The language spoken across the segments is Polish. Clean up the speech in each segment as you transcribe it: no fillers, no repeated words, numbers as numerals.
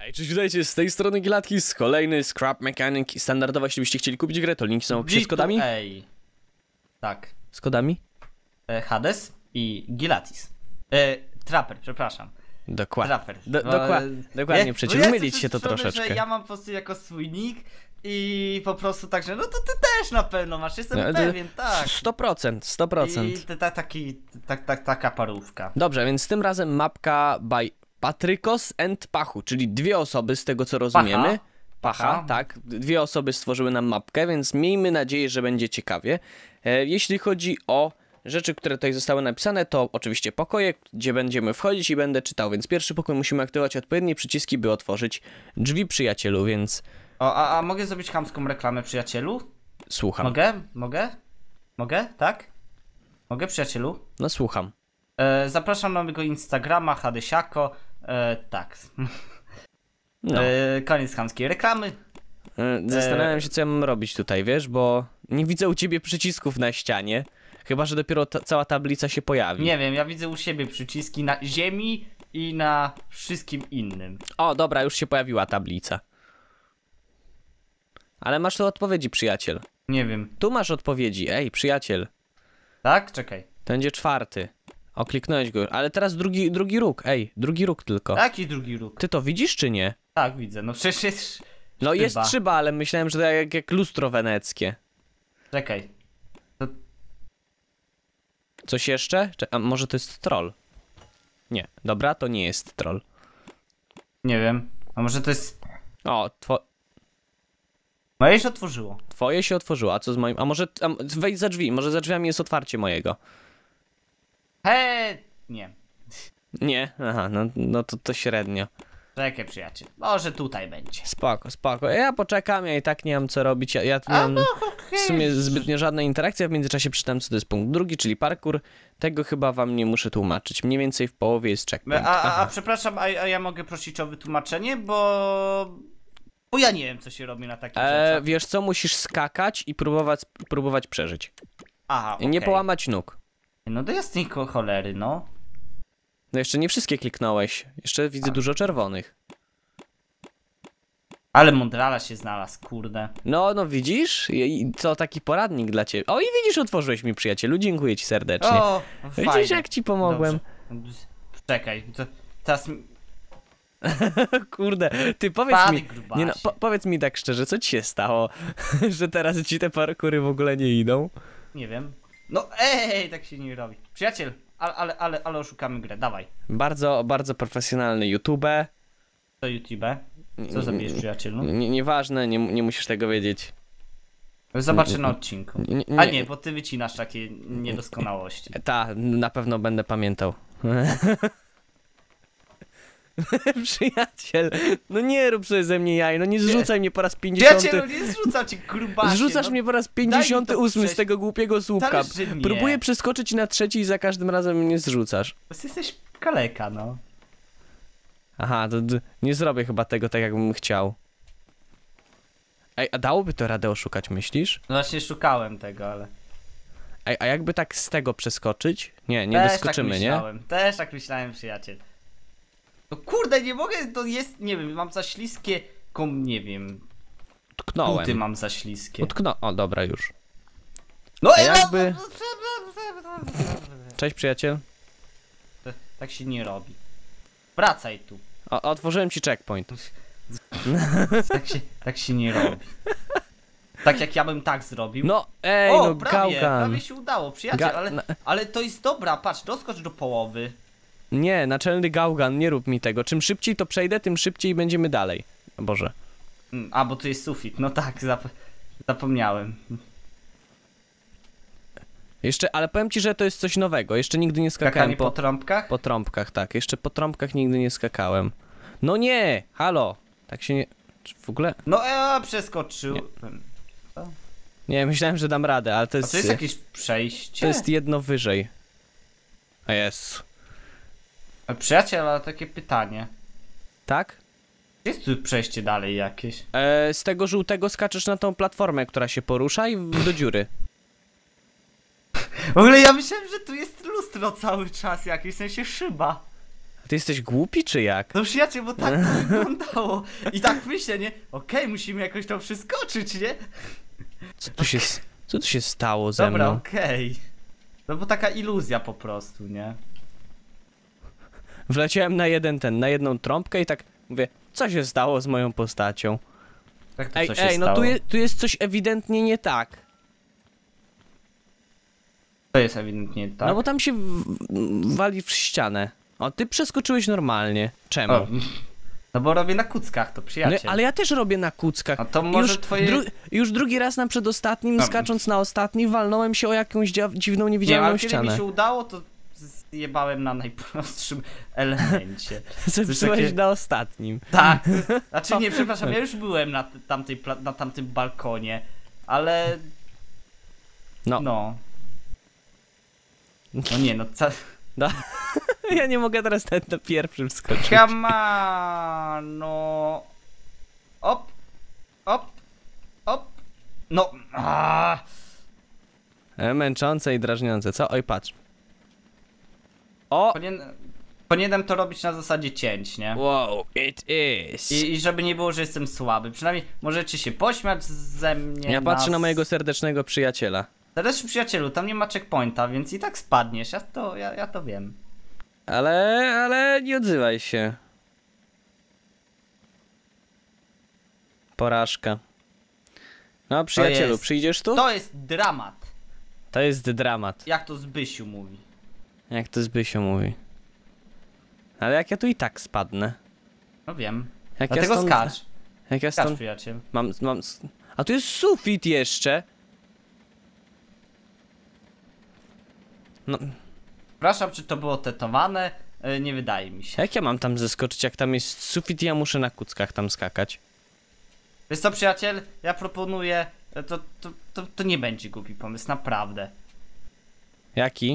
Hej, cześć, witajcie, z tej strony Gilatkis, kolejny Scrap Mechanic. Standardowo, jeśli byście chcieli kupić grę, to linki są w opisie z kodami. Tak. Z kodami? Hades i Gilatis. Trapper, przepraszam. Dokładnie. Trapper. Dokładnie, przeciw, mylić się to troszeczkę. Że ja mam po prostu jako swój nick i po prostu także, no to ty też na pewno masz, jestem pewien, tak. 100%. I taka parówka. Dobrze, więc tym razem mapka by Patrykos and Pachu, czyli dwie osoby z tego co rozumiemy. Pacha, tak. Dwie osoby stworzyły nam mapkę, więc miejmy nadzieję, że będzie ciekawie. Jeśli chodzi o rzeczy, które tutaj zostały napisane, to oczywiście pokoje, gdzie będziemy wchodzić i będę czytał, więc pierwszy pokój musimy aktywować odpowiednie przyciski, by otworzyć drzwi, przyjacielu, więc... A mogę zrobić chamską reklamę, przyjacielu? Słucham. Mogę? Tak? Mogę, przyjacielu? No słucham. Zapraszam na mojego Instagrama, Hadesiako. Tak. No. Koniec chamskiej reklamy. Zastanawiam się, co ja mam robić tutaj, wiesz, bo nie widzę u ciebie przycisków na ścianie. Chyba że dopiero cała tablica się pojawi. Nie wiem, ja widzę u siebie przyciski na ziemi i na wszystkim innym. O, dobra, już się pojawiła tablica. Ale masz tu odpowiedzi, przyjaciel. Nie wiem. Tu masz odpowiedzi, ej, przyjaciel. Tak? Czekaj. To będzie czwarty. O, kliknąłeś go, ale teraz drugi róg, ej, drugi róg tylko. Jaki drugi róg? Ty to widzisz, czy nie? Tak, widzę, no przecież jest... No jest szyba, ale myślałem, że to jak lustro weneckie. Czekaj. To... Coś jeszcze? A może to jest troll? Nie, dobra, to nie jest troll. Nie wiem, a może to jest... O, Moje się otworzyło. Twoje się otworzyło, a co z moim... A może wejdź za drzwi, może za drzwiami jest otwarcie mojego. Nie. Nie? Aha, no to średnio. Czekaj, przyjaciel. Może tutaj będzie. Spoko. Ja poczekam, ja i tak nie mam co robić. Ja nie mam w sumie zbytnio żadnej interakcji, a w międzyczasie przeczytam, co to jest punkt drugi, czyli parkour. Tego chyba wam nie muszę tłumaczyć. Mniej więcej w połowie jest checkpoint. A przepraszam, a ja mogę prosić o wytłumaczenie, bo ja nie wiem, co się robi na takich rzeczach. Wiesz co, musisz skakać i próbować przeżyć. Aha, okay. Nie połamać nóg. No to jest tylko cholery, no. No jeszcze nie wszystkie kliknąłeś. Jeszcze widzę dużo czerwonych. Ale mądrala się znalazł, kurde. No widzisz? To taki poradnik dla ciebie. O i widzisz, otworzyłeś mi, przyjacielu. Dziękuję ci serdecznie. O, widzisz, fajnie. jak ci pomogłem? Dobrze. Czekaj, to teraz... Kurde, ty powiedz mi, nie no, powiedz mi tak szczerze, co ci się stało, że teraz ci te parkury w ogóle nie idą? Nie wiem. No tak się nie robi. Przyjaciel, ale oszukamy grę, dawaj. Bardzo profesjonalny YouTube. To YouTube? Co zabijesz, przyjacielu? Nieważne, nie musisz tego wiedzieć. Zobaczę na odcinku. A nie, bo ty wycinasz takie niedoskonałości. Na pewno będę pamiętał. Przyjaciel, no nie rób sobie ze mnie jaj, no nie zrzucaj mnie po raz 50. Przyjacielu, nie zrzucam cię, grubasie. Zrzucasz mnie po raz 58 z tego głupiego słupka. Próbuję przeskoczyć na trzeci i za każdym razem mnie zrzucasz. Bo jesteś kaleka, no. Aha, to nie zrobię chyba tego tak, jakbym chciał. Ej, a dałoby to radę oszukać, myślisz? No właśnie szukałem tego, ale... Ej, a jakby tak z tego przeskoczyć? Nie doskoczymy, nie? Też tak myślałem, przyjaciel. No kurde, nie mogę, to jest, nie wiem, mam za śliskie, nie wiem. Tknąłem. Buty mam za śliskie. O, dobra, już. No jakby... Cześć, przyjaciel. Tak się nie robi. Wracaj tu. Otworzyłem ci checkpoint. Tak się nie robi. Tak jak ja bym tak zrobił. No, prawie się udało, przyjaciel, ale to jest dobra, patrz, doskocz do połowy. Nie, naczelny gałgan, nie rób mi tego. Czym szybciej to przejdę, tym szybciej będziemy dalej. O Boże. Bo tu jest sufit, no tak, zapomniałem. Jeszcze, ale powiem ci, że to jest coś nowego. Jeszcze nigdy nie skakałem po trąbkach? Po trąbkach, tak. Jeszcze po trąbkach nigdy nie skakałem. No nie! Halo! Tak się nie... Czy w ogóle... No przeskoczyłem. Nie, myślałem, że dam radę, ale to jest... A to jest jakieś przejście? To jest jedno wyżej. A jest. Przyjaciel, ale takie pytanie. Tak? Jest tu przejście dalej jakieś? Z tego żółtego skaczesz na tą platformę, która się porusza i do dziury. W ogóle ja myślałem, że tu jest lustro cały czas jakieś, w sensie szyba. Ty jesteś głupi, czy jak? No przyjaciel, bo tak to wyglądało. I tak myślę, nie? Okej, musimy jakoś to przeskoczyć, nie? Co tu się stało ze Dobra, mną? okej. No bo taka iluzja po prostu, nie? Wleciałem na jedną trąbkę i tak mówię, co się stało z moją postacią? Tak to Ej, co się ej, no stało? tu jest coś ewidentnie nie tak. To jest ewidentnie tak. No bo tam się wali w ścianę. O, ty przeskoczyłeś normalnie. Czemu? O, no bo robię na kuckach, to No, przyjaciel. ale ja też robię na kuckach. A to może twoje... Już drugi raz na przedostatnim, No. skacząc na ostatni, walnąłem się o jakąś dziwną, Nie, niewidzialną ale kiedy ścianę. mi się udało, to zjebałem na najprostszym elemencie. Zepsułeś takie- na ostatnim. Tak, znaczy nie, przepraszam, ja już byłem na tamtym balkonie, ale... No. No. No nie, no No. Ja nie mogę teraz na pierwszym skoczyć. Come on, no... Op, op, op, no... Męczące i drażniące, co? Oj, patrz. O! Powinienem to robić na zasadzie cięć, nie? Wow, it is. I żeby nie było, że jestem słaby. Przynajmniej możecie się pośmiać ze mnie. Ja patrzę na mojego serdecznego przyjaciela. Serdeczny przyjacielu, tam nie ma checkpointa, więc i tak spadniesz. Ja to wiem. Ale nie odzywaj się. Porażka. No, przyjacielu, przyjdziesz tu? To jest dramat. To jest dramat. Jak to Zbysiu mówi. Jak to Zbysio mówi. Ale jak ja tu i tak spadnę. No wiem. Jak Dlatego skacz. Jak ja Skacz, stąd... przyjaciel. A tu jest sufit jeszcze. No, Przepraszam, czy to było tetowane? Nie wydaje mi się. jak ja mam tam zeskoczyć, jak tam jest sufit i ja muszę na kuckach tam skakać? Wiesz co, przyjaciel? Ja proponuję... To nie będzie głupi pomysł, naprawdę. Jaki?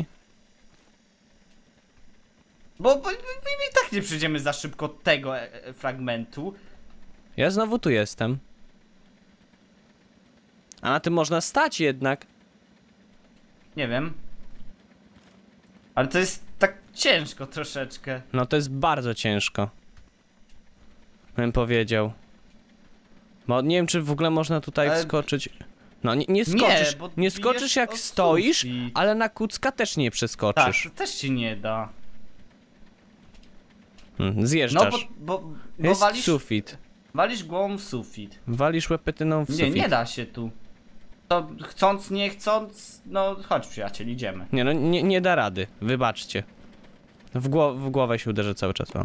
Bo i tak nie przyjdziemy za szybko tego fragmentu. Ja znowu tu jestem. A na tym można stać jednak. Nie wiem. Ale to jest tak ciężko troszeczkę. No to jest bardzo ciężko. Bym powiedział. Bo nie wiem, czy w ogóle można tutaj Ale- wskoczyć. No nie skoczysz, bo nie skoczysz bijesz jak o stoisz, sufit. ale na kucka też nie Tak, przeskoczysz. to też się nie da. Hmm, zjeżdżasz. No bo Jest walisz, sufit. walisz głową w sufit. Walisz łepetyną w Nie, sufit. nie da się tu. To chcąc, nie chcąc, no chodź przyjaciel, idziemy. Nie, no nie da rady, wybaczcie. W głowę się uderzę cały czas. O.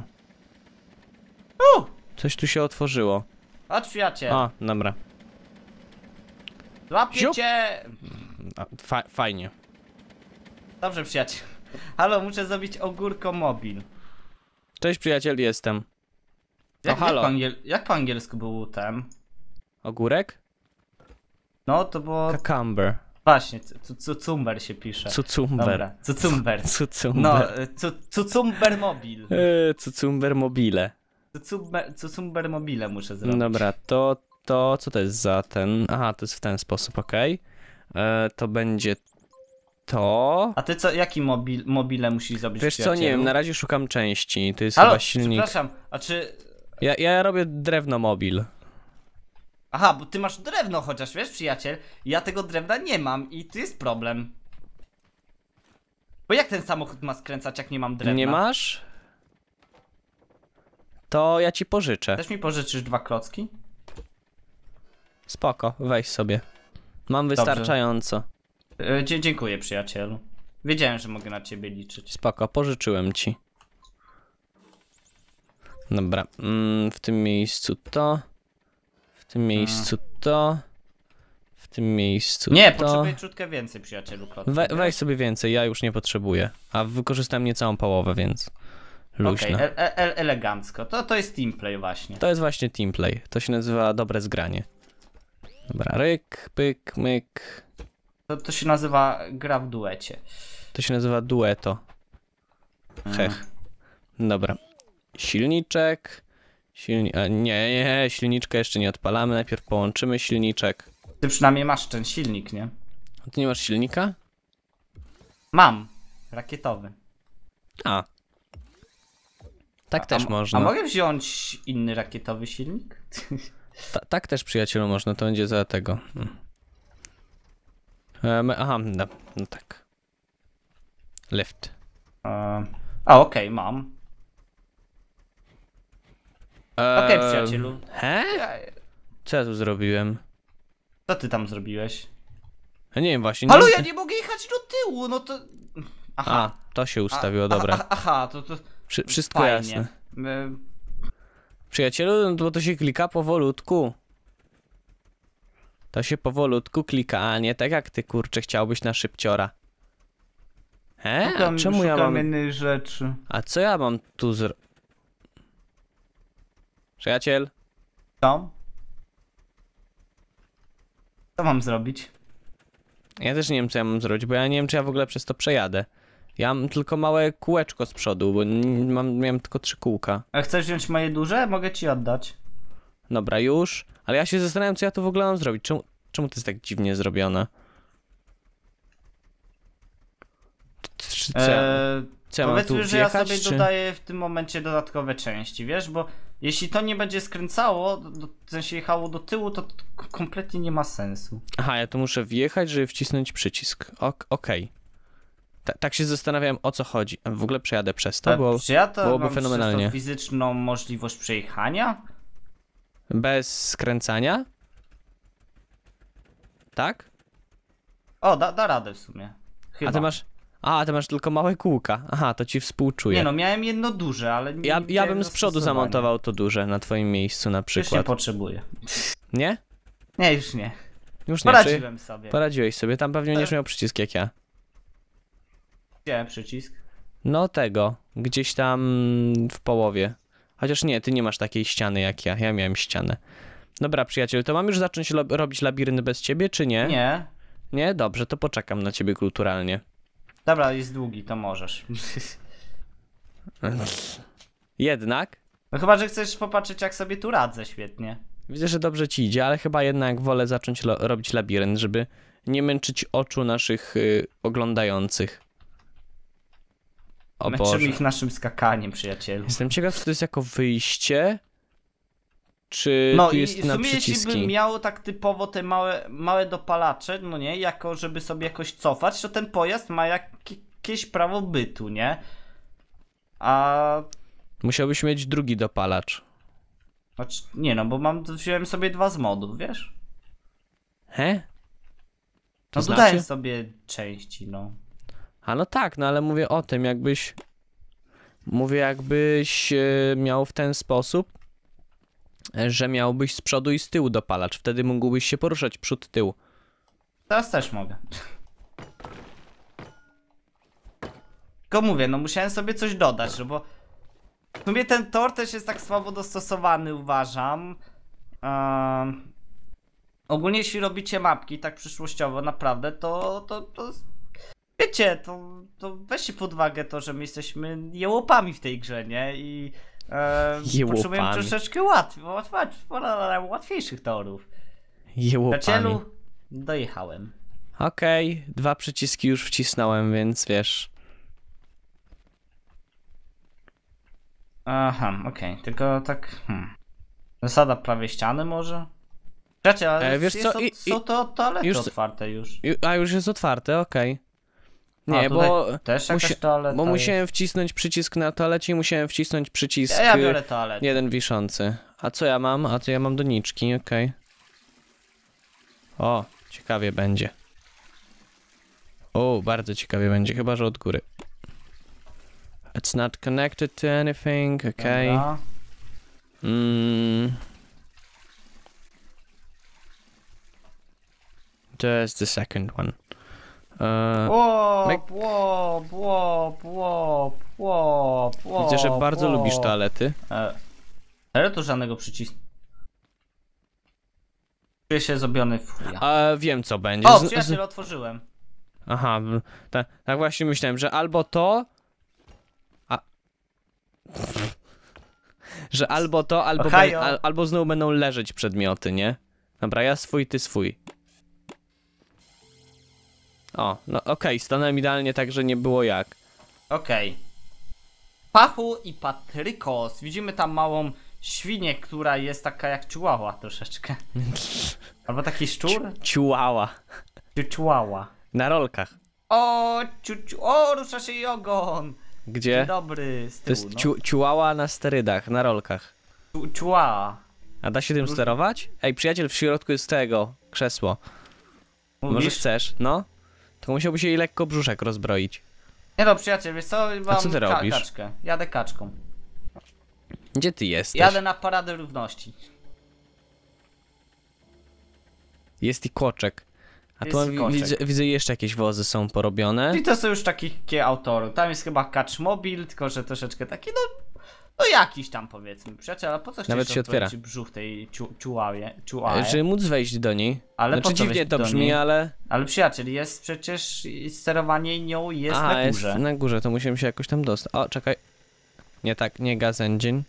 Coś tu się otworzyło. Chodź przyjaciel, O, dobra. złapię Ziup. cię. Fajnie. Dobrze przyjaciel. Halo, muszę zrobić ogórko mobil. Cześć przyjaciel, jestem. Halo. Jak po angielsku był ten? Ogórek? No to było... Cucumber. Właśnie, cucumber się pisze. Cucumber. Dobra, cucumber. Cucumber. No, cucumber mobil. Cucumber mobile. Cucumber mobile muszę zrobić. Dobra, to co to jest za ten... Aha, to jest w ten sposób, okej. To będzie to... A ty co, jaki mobile musisz zrobić, Wiesz co, nie przyjacielu? wiem, na razie szukam części, to jest Halo, chyba silnik. przepraszam, a czy... Ja robię drewno mobil. Aha, bo ty masz drewno chociaż, wiesz przyjaciel? Ja tego drewna nie mam i tu jest problem. Bo jak ten samochód ma skręcać, jak nie mam drewna? Nie masz? To ja ci pożyczę. Też mi pożyczysz 2 klocki? Spoko, weź sobie. Mam wystarczająco. Dziękuję przyjacielu. Wiedziałem, że mogę na ciebie liczyć. Spoko, pożyczyłem ci. Dobra, w tym miejscu to. W tym miejscu to. W tym miejscu Nie, to. potrzebuję czutkę więcej przyjacielu klocków. Weź sobie więcej, ja już nie potrzebuję. A wykorzystam niecałą połowę, więc luźno. Okej, elegancko. To jest teamplay właśnie. To jest właśnie teamplay. To się nazywa dobre zgranie. Dobra, ryk, pyk, myk. To się nazywa gra w duecie. To się nazywa dueto. Hech. Dobra. Silniczek. Nie, silniczka jeszcze nie odpalamy. Najpierw połączymy silniczek. Ty przynajmniej masz ten silnik, nie? A ty nie masz silnika? Mam. Rakietowy. A. Tak też można. A mogę wziąć inny rakietowy silnik? Tak też, przyjacielu, można, to będzie za tego. Aha, no tak. Lift. Okej, mam. Okej, przyjacielu. Co ja tu zrobiłem? Co ty tam zrobiłeś? Ja nie wiem właśnie. Halo, ja nie mogę jechać do tyłu, no to... Aha. To się ustawiło, dobra. Aha, to... Wszystko fajnie. jasne. Przyjacielu, no bo to się klika powolutku. To się powolutku klika, a nie tak jak ty, kurczę, chciałbyś na szybciora. A czemu ja mam... innej rzeczy. A co ja mam tu Przyjaciel? Co? Co mam zrobić? Ja też nie wiem, co ja mam zrobić, bo ja nie wiem, czy ja w ogóle przez to przejadę. Ja mam tylko małe kółeczko z przodu, bo miałem tylko 3 kółka. A chcesz wziąć moje duże? Mogę ci oddać. Dobra, już. Ale ja się zastanawiam, co ja tu w ogóle mam zrobić. Czemu to jest tak dziwnie zrobione? Powiedzmy, że ja sobie dodaję w tym momencie dodatkowe części, wiesz? Bo jeśli to nie będzie skręcało, w sensie jechało do tyłu, to kompletnie nie ma sensu. Aha, ja tu muszę wjechać, żeby wcisnąć przycisk. Okej. Tak się zastanawiałem, o co chodzi. W ogóle przejadę przez to, bo czy ja to byłoby mam fenomenalnie. Fizyczną możliwość przejechania? Bez skręcania? Tak? O, da radę w sumie. Chyba. A ty masz tylko małe kółka. Aha, to ci współczuję. Nie no, miałem jedno duże, ale nie Ja bym z przodu zamontował to duże na twoim miejscu na przykład. Już nie potrzebuję. Nie? Nie, już nie. Już nie. Poradziłem sobie. Poradziłeś sobie, tam pewnie będziesz miał przycisk jak ja. Gdzie przycisk? No tego, gdzieś tam w połowie. Chociaż nie, ty nie masz takiej ściany jak ja. Ja miałem ścianę. Dobra, przyjaciel, to mam już zacząć robić labirynt bez ciebie, czy nie? Nie. Nie? Dobrze, to poczekam na ciebie kulturalnie. Dobra, jest długi, to możesz. Jednak? No chyba, że chcesz popatrzeć, jak sobie tu radzę świetnie. Widzę, że dobrze ci idzie, ale chyba jednak wolę zacząć robić labirynt, żeby nie męczyć oczu naszych oglądających. O Boże. Męczymy ich naszym skakaniem, przyjacielu. Jestem ciekaw, czy to jest jako wyjście, czy no tu jest i w na sumie przyciski. jeśli bym miał tak typowo te małe dopalacze, no nie, jako żeby sobie jakoś cofać, to ten pojazd ma jakieś prawo bytu, nie? A... Musiałbyś mieć drugi dopalacz. Znaczy, nie no, bo wziąłem sobie 2 z modów, wiesz? To no znaczy? dodałem sobie części, no. A no tak, no ale mówię o tym, jakbyś... Mówię, jakbyś miał w ten sposób, że miałbyś z przodu i z tyłu dopalacz. Wtedy mógłbyś się poruszać przód, tył. Teraz też mogę. Tylko mówię, no musiałem sobie coś dodać, no bo w sumie ten tor też jest tak słabo dostosowany, uważam. Ogólnie jeśli robicie mapki tak przyszłościowo, naprawdę, to wiecie, to weźcie pod uwagę to, że my jesteśmy jełopami w tej grze, nie? I potrzebujemy troszeczkę łatwiejszych torów. Przyjacielu, dojechałem. Okej, 2 przyciski już wcisnąłem, więc wiesz. Aha, okej, tylko tak... Zasada prawej ściany może? Czekajcie, ale wiesz co, są to toalety już, otwarte już. A już jest otwarte, okej. Nie, bo też jakaś toaleta bo musiałem wcisnąć przycisk na toalecie i musiałem wcisnąć przycisk ja biorę toaletę. jeden wiszący. A co ja mam? A to ja mam doniczki, okej. O, ciekawie będzie. O, bardzo ciekawie będzie, chyba że od góry. It's not connected to anything, okej. There's the second one. Widzę, że bardzo lubisz toalety. Ale tu żadnego przycisku. Czuję się zrobiony w chuja. A wiem co będzie. O, przyjaciel, otworzyłem. Aha, tak właśnie myślałem, że albo to... że albo to, albo znowu będą leżeć przedmioty, nie? Dobra, ja swój, ty swój. O, no okej, stanąłem idealnie tak, że nie było jak. Okej. Pachu i Patrykos. Widzimy tam małą świnię, która jest taka jak chihuahua troszeczkę. Albo taki szczur? Ciułała. Chihuahua. Na rolkach. O, rusza się jej ogon. Gdzie? Dzień dobry, z To tyłu, jest ciułała na sterydach, na rolkach. Chihuahua. A da się tym sterować? Ej, przyjaciel, w środku jest tego, krzesło. Może Mówisz? chcesz? No? To musiałby się jej lekko brzuszek rozbroić. Nie no, przyjaciel, wiesz co? Mam co ty robisz? kaczkę. Jadę kaczką. Gdzie ty jesteś? Jadę na Paradę Równości. Jest i koczek. A Jest tu i koczek. widzę jeszcze jakieś wozy są porobione. I to są już takie autory. Tam jest chyba Kaczmobil, tylko że troszeczkę taki, no jakiś tam powiedzmy. Przyjaciel, a po co Nawet chcesz się otwiera. brzuch tej ciuławie? Żeby móc wejść do niej. Ale Znaczy po co dziwnie wejść to do brzmi, niej? ale... Ale przyjaciel, jest przecież sterowanie nią jest A, na górze. jest na górze, to musimy się jakoś tam dostać. O, czekaj. Nie tak, nie gas engine.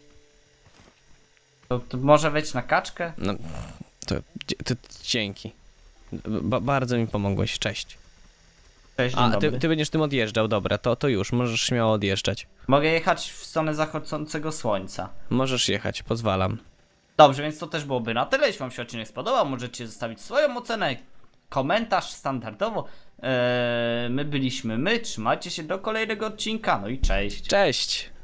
To może wejść na kaczkę? No, to dzięki. Bardzo mi pomogłeś, cześć. Cześć, A, dzień dobry. ty będziesz tym odjeżdżał, dobra, to już, możesz śmiało odjeżdżać. Mogę jechać w stronę zachodzącego słońca. Możesz jechać, pozwalam. Dobrze, więc to też byłoby na tyle. Jeśli wam się odcinek spodobał, możecie zostawić swoją ocenę, komentarz standardowo. My byliśmy my, trzymajcie się do kolejnego odcinka, no i cześć. Cześć!